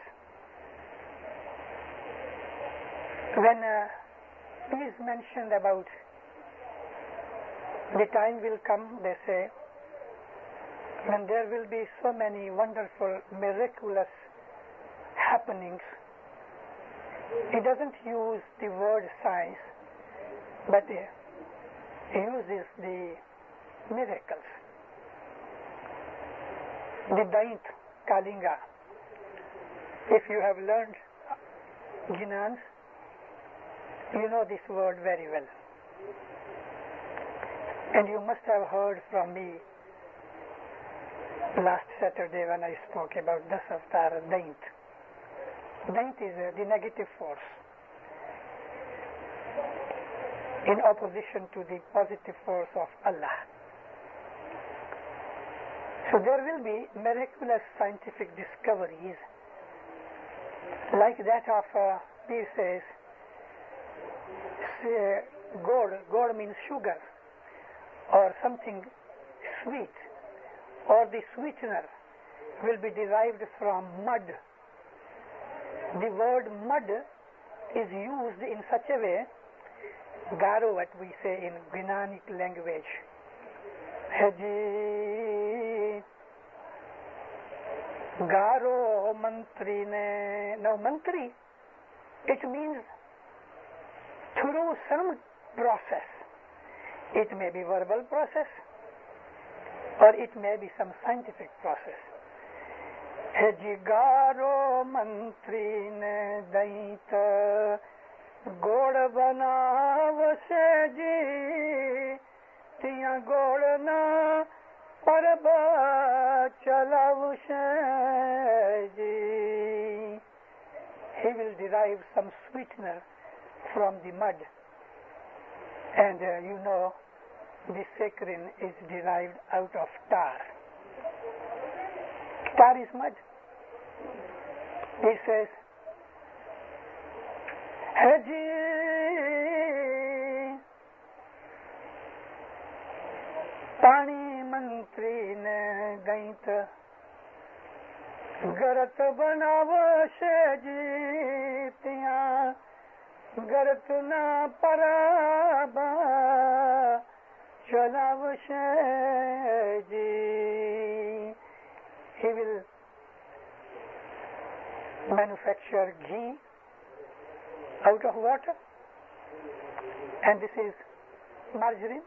When is mentioned about the time will come, they say, when there will be so many wonderful, miraculous happenings. He doesn't use the word science, but he uses the miracles. the Daint Kalinga. If you have learned Ginans, you know this word very well. And you must have heard from me last Saturday when I spoke about Das Avatar Daint. Daint is the negative force in opposition to the positive force of Allah. So there will be miraculous scientific discoveries like that of, he says, gold means sugar or something sweet, or the sweetener will be derived from mud. The word mud is used in such a way, garo what we say in Gnanic language. Haji Garo Mantri ne. Now Mantri, it means through some process. It may be verbal process or it may be some scientific process. Haji Garo Mantri ne Daita Gord Banavase ji Tiya Gordna Paraba Chalavuse ji. He will derive some sweetener from the mud. And you know, the saccharin is derived out of tar. Tar is mud. He says, Haji Pani Mantri ne Daint Garat Banavase ji Tiya Garat na Paraba Chalavase ji. He will manufacture ghee out of water, and this is margarine.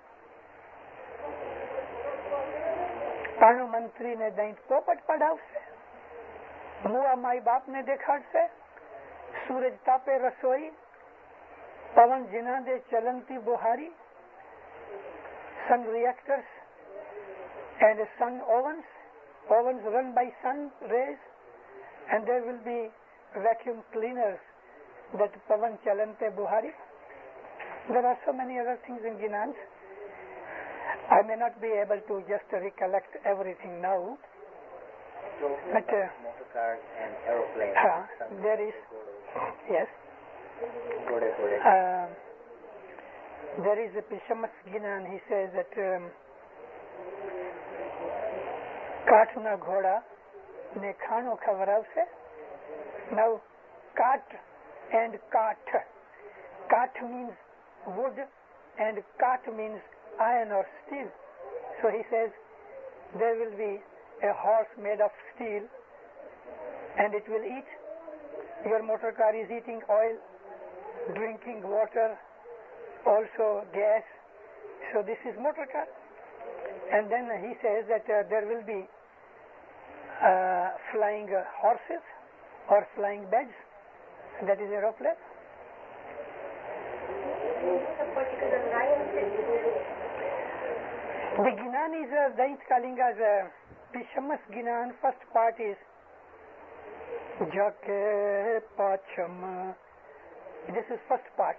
પાણું મંત્રીને દહીં પોપટ પડાવશે, મુઆ માઈ બાપને દેખાડશે, સૂરજ તાપે રસોઈ, પવન જીના દે ચલંતી Buhari, sun reactors and sun ovens. Ovens run by sun rays, and there will be vacuum cleaners that pavan chalante buhari. There are so many other things in Ginans. I may not be able to just recollect everything now. But motor cars and aeroplanes. There is, yes. There is a Pishamas Ginan, he says that કાઠના ઘોડા ને ખાણો ખવડાવશે. Now, કાટ and કાઠ. Kath means wood and Kat means iron or steel. So he says there will be a horse made of steel and it will eat. Your motor car is eating oil, drinking water, also gas. So this is motor car. And then he says that there will be flying horses or flying beds. That is aeroplane. The Ginan is Daint Kalinga's Pishamas Ginan. First part is Jake Pacham. This is first part.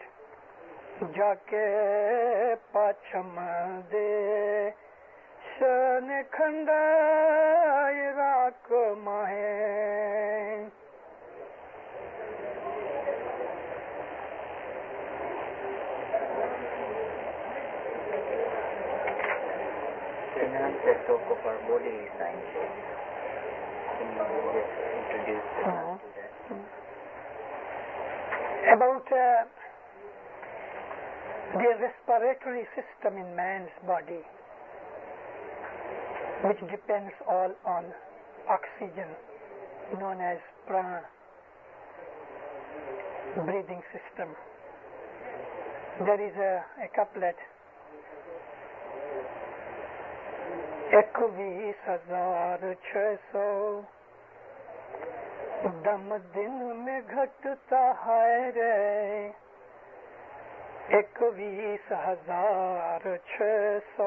Jake Pacham de Shane Khanda Rak Mahe. Let's talk of our bodily sciences. Can you just introduce us to that? About the respiratory system in man's body, which depends all on oxygen, known as prana, breathing system. There is a couplet. 21,600 दम दिन में घटता है रे 21,600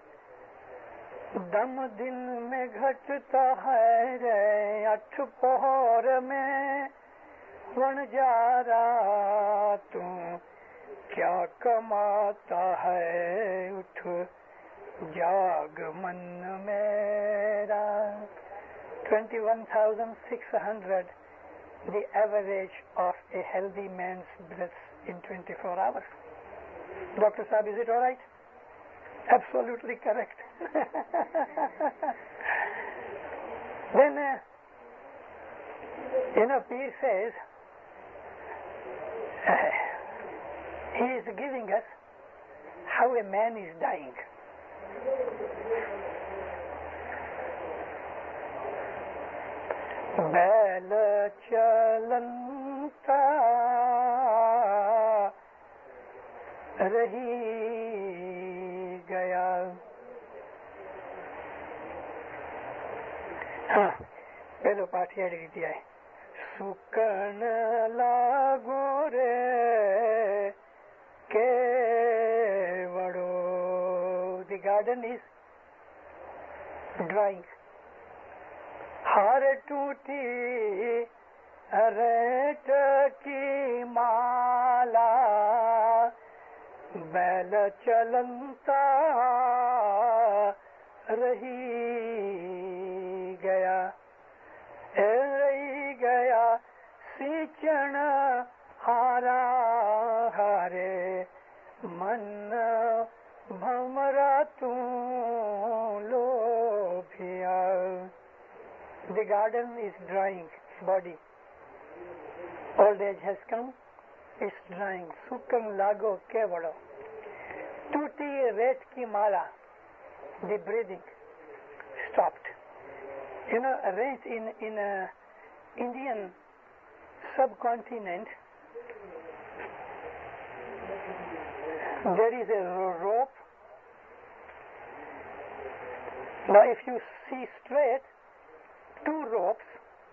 दम दिन में घटता है रे 8 पहर में वनजारा तू क्या कमाता है उठ जाग मन मेरा 21,600 the average of a healthy man's breath in 24 hours. Dr. Saab, is it all right? Absolutely correct. Then, Peer says, he is giving us how a man is dying. बैल चलता रही गया हाँ पहलो पाठ हेड़ी रीति है सुकन लागो रे केवड़ो the garden is drying हार टूटी रेत की माला बैल चलता रही गया सींचन हारा हारे मन भमरा तू लोभिया The garden is drying, body. Old age has come, it's drying. Sukam lago kevado. Tuti ret ki mala. The breathing stopped. You know, rent in Indian subcontinent, there is a rope. Now, if you see straight, 2 ropes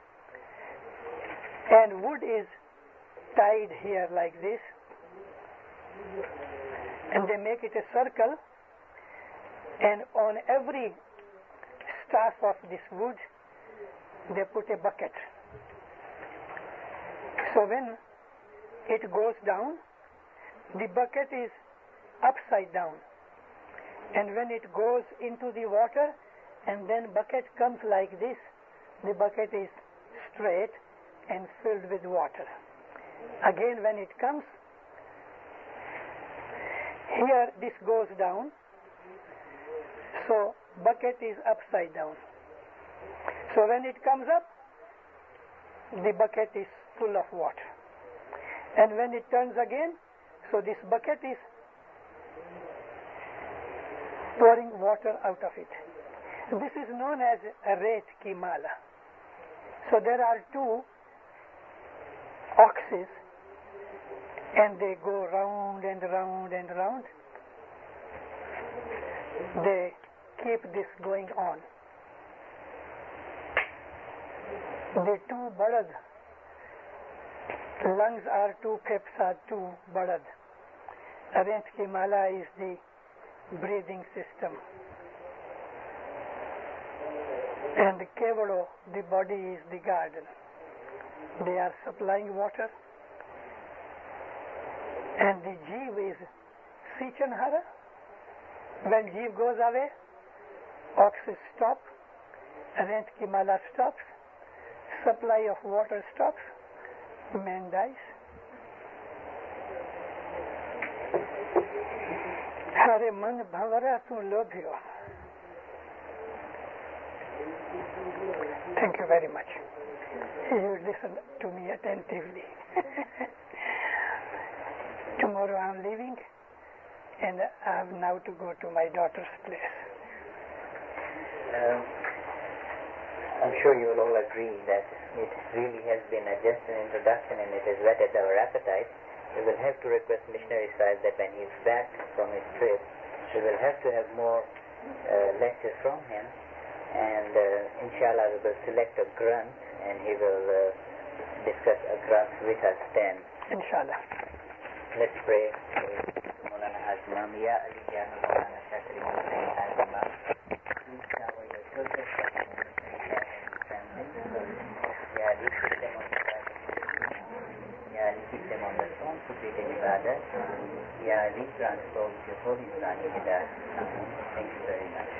and wood is tied here like this and they make it a circle and on every staff of this wood they put a bucket. So when it goes down, the bucket is upside down, and when it goes into the water and then bucket comes like this, the bucket is straight and filled with water. Again when it comes, here this goes down, so bucket is upside down. So when it comes up, the bucket is full of water. And when it turns again, so this bucket is pouring water out of it. This is known as Ret Ki Mala. So there are 2 oxes and they go round and round and round. They keep this going on. The 2 balad, lungs are 2, peps are 2 balad. Ret Ki Mala is the breathing system. And Kevado, the body, is the garden. They are supplying water. And the Jeev is Sichanhara. When Jeev goes away, oxes stop, Ret Ki Mala stops, supply of water stops, man dies. Hare man bhavara tu lobhyo. Thank you very much. You listen to me attentively. Tomorrow I am leaving and I have now to go to my daughter's place. I'm sure you will all agree that it really has been just an introduction and it has whetted our appetite. We will have to request Missionary Sahib that when he is back from his trip, we will have to have more lecture from him, and inshallah we will select a grunt and he will discuss a grunt with us then. Inshallah. Let's pray. Maulana Hazimam, Ya Ali Ya Maulana Shakri Hussain Hazimam, please shower your children Ya Ali, keep them on the path of Ya Ali, keep them on the strong foot in ibadah. Ya Ali, transpose your holy Quran in Hidayah. Thank you very much.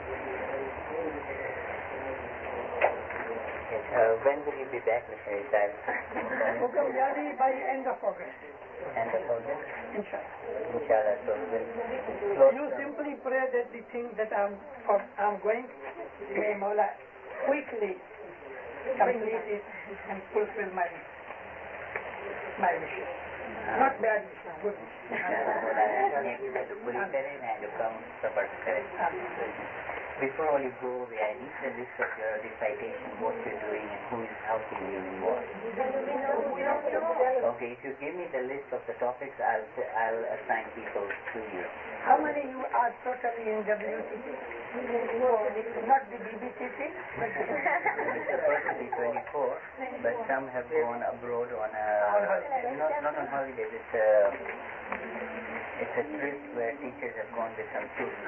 Yes, when will you be back, Missionary Sahib? By end of August. End of August? Inshallah. Inshallah, so we'll You simply pray that the thing that I'm going, may Mawla quickly complete it and fulfill my wishes. Not bad wishes, good wishes. Before you go away, I need a list of your recitation, what you're doing and who is helping you in what. Okay, if you give me the list of the topics, I'll assign people to you. How many you are totally in WTT? Not the BBTT? It's supposed to be 24, but some have gone abroad on not on holidays. It's a trip where teachers have gone with some students.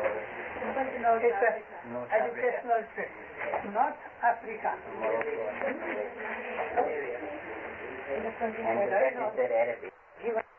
It's an educational trip. North Africa. And that is their Arabic.